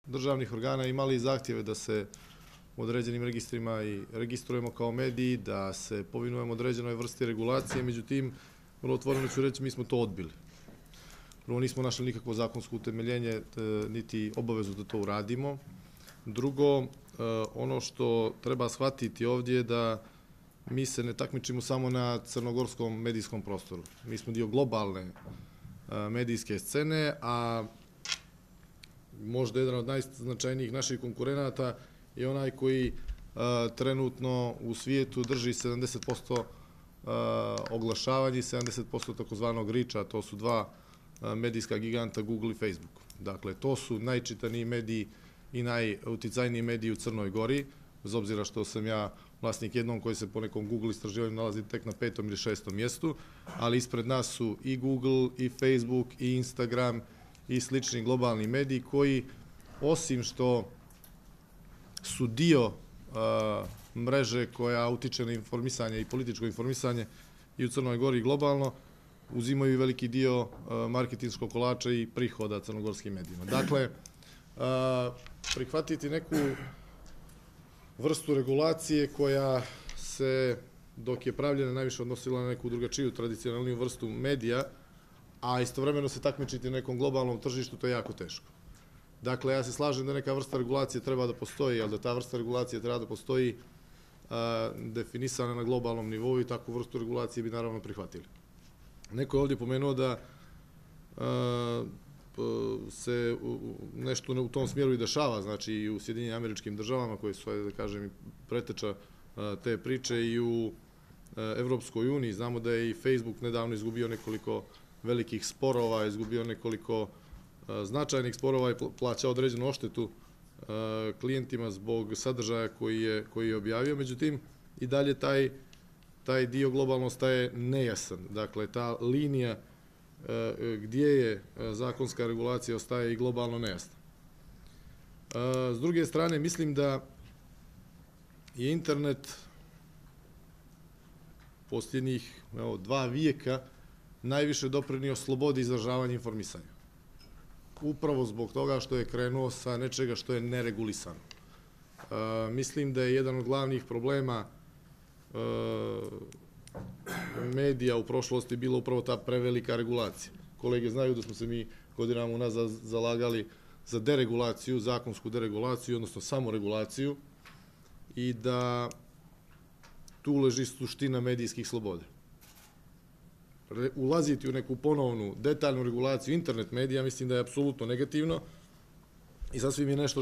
državnih organa imali zahtjeve da se u određenim registrima i registrujemo kao mediji, da se povinujemo određenoj vrsti regulacije, međutim, vrlo otvoreno ću reći, mi smo to odbili. Prvo, nismo našli nikakvo zakonsko utemeljenje, niti obavezu da to uradimo. Drugo, ono što treba shvatiti ovdje je da mi se ne takmičimo samo na crnogorskom medijskom prostoru. Mi smo dio globalne medijske scene, a možda jedan od najznačajnijih naših konkurenata je onaj koji trenutno u svijetu drži 70% oglašavanja i 70% takozvanog riča, to su dva medijska giganta Google i Facebook. Dakle, to su najčitaniji mediji i najuticajniji mediji u Crnoj Gori, bez obzira što sam ja vlasnik jednom koji se po nekom Google istraživanju nalazi tek na 5. ili 6. mjestu, ali ispred nas su i Google, i Facebook, i Instagram, i slični globalni mediji koji, osim što su dio mreže koja utiče na informisanje i političko informisanje i u Crnoj Gori i globalno, uzimaju i veliki dio marketinškog kolača i prihoda crnogorskim medijima. Dakle, prihvatiti neku vrstu regulacije koja se, dok je pravljena, najviše odnosila na neku drugačiju tradicionalniju vrstu medija, a istovremeno se takmičiti na nekom globalnom tržištu, to je jako teško. Dakle, ja se slažem da neka vrsta regulacije treba da postoji, ali da ta vrsta regulacije treba da postoji definisana na globalnom nivou i takvu vrstu regulacije bi naravno prihvatili. Neko je ovdje pomenuo da se nešto u tom smjeru i dešava, znači i u Sjedinjenim Američkim Državama, koje su, da kažem, preteča te priče, i u Evropskoj uniji. Znamo da je i Facebook nedavno izgubio nekoliko velikih sporova, izgubio nekoliko značajnih sporova i plaća određenu odštetu klijentima zbog sadržaja koji je objavio. Međutim, i dalje taj dio globalno ostaje nejasan. Dakle, ta linija gdje je zakonska regulacija ostaje i globalno nejasna. S druge strane, mislim da je internet posljednjih 2 vijeka najviše doprinio slobodi izražavanja i informisanja. Upravo zbog toga što je krenuo sa nečega što je neregulisano. Mislim da je jedan od glavnih problema medija u prošlosti bila upravo ta prevelika regulacija. Kolege znaju da smo se mi godinama unazad zalagali za deregulaciju, zakonsku deregulaciju, odnosno samoregulaciju, i da tu leži suština medijskih sloboda. Ulaziti u neku ponovnu detaljnu regulaciju internet medija mislim da je apsolutno negativno i sasvim je nešto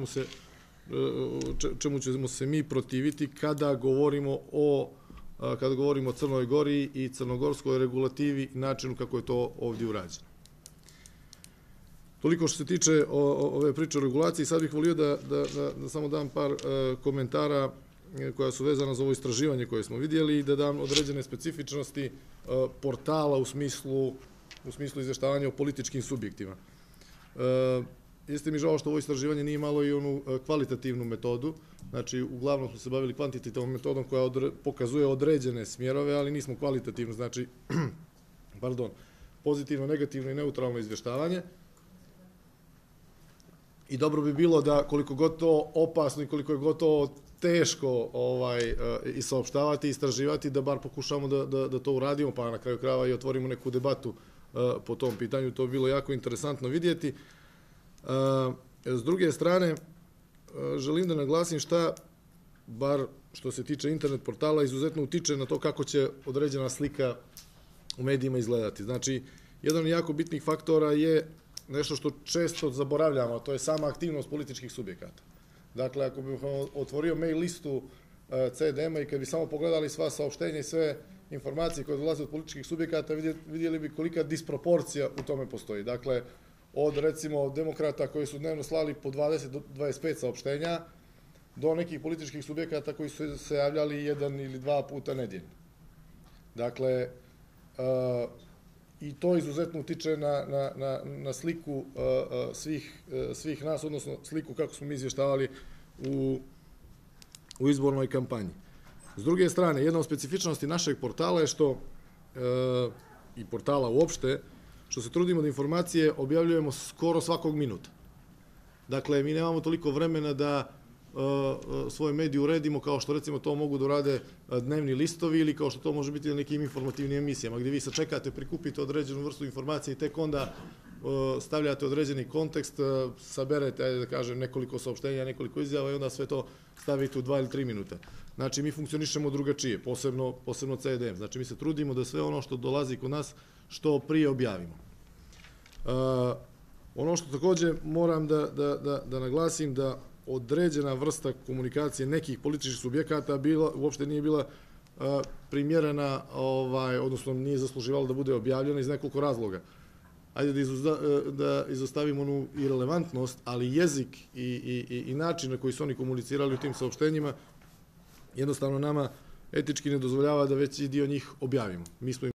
čemu ćemo se mi protiviti kada govorimo o Crnoj Gori i crnogorskoj regulativi i načinu kako je to ovdje urađeno. Toliko što se tiče ove priče o regulaciji. Sad bih volio da samo dam par komentara koja su vezana za ovo istraživanje koje smo vidjeli i da dam određene specifičnosti portala u smislu izvještavanja o političkim subjektima. Jeste mi žao što ovo istraživanje nije imalo i onu kvalitativnu metodu, znači uglavnom smo se bavili kvantitativnom metodom koja pokazuje određene smjerove, ali nismo kvalitativno, znači, pozitivno, negativno i neutralno izvještavanje. I dobro bi bilo da, koliko god to opasno i koliko je gotovo teško i saopštavati, istraživati, da bar pokušamo da to uradimo, pa na kraju krajeva i otvorimo neku debatu po tom pitanju. To bi bilo jako interesantno vidjeti. S druge strane, želim da naglasim šta, bar što se tiče internet portala, izuzetno utiče na to kako će određena slika u medijima izgledati. Znači, jedan od jako bitnih faktora je nešto što često zaboravljamo, a to je sama aktivnost političkih subjekata. Dakle, ako bih otvorio mail listu CDM-a i kad bi samo pogledali sva saopštenja i sve informacije koje dolaze od političkih subjekata, vidjeli bi kolika disproporcija u tome postoji. Dakle, od recimo demokrata koji su dnevno slali po 20 do 25 saopštenja, do nekih političkih subjekata koji su se javljali 1 ili 2 puta nedeljno. Dakle, i to izuzetno utiče na sliku svih nas, odnosno sliku kako smo mi izvještavali u izbornoj kampanji. S druge strane, jedna od specifičnosti našeg portala je što, i portala uopšte, što se trudimo da informacije objavljujemo skoro svakog minuta. Dakle, mi nemamo toliko vremena da svoje medije uredimo kao što recimo to mogu da urade dnevni listovi ili kao što to može biti na nekim informativnim emisijama gdje vi sačekate, prikupite određenu vrstu informacije i tek onda stavljate određeni kontekst, saberete, ajde da kažem, nekoliko saopštenja, nekoliko izjava i onda sve to stavite u 2 ili 3 minuta. Znači, mi funkcionišemo drugačije, posebno CDM. Znači, mi se trudimo da sve ono što dolazi kod nas što prije objavimo. Ono što takođe moram da naglasim da određena vrsta komunikacije nekih političkih subjekata uopšte nije bila primjerena, odnosno nije zasluživala da bude objavljena iz nekoliko razloga. Ajde da izostavimo onu irelevantnost, ali jezik i način na koji su oni komunicirali u tim saopštenjima jednostavno nama etički ne dozvoljava da veći dio njih objavimo. Mi smo